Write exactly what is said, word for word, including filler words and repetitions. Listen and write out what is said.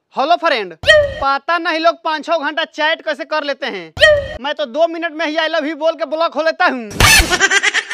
Hello friend, पता नहीं लोग पाँच छह घंटा चैट कैसे कर लेते हैं। मैं तो दो मिनट में ही आई लव यू बोल के ब्लॉक हो लेता हूँ।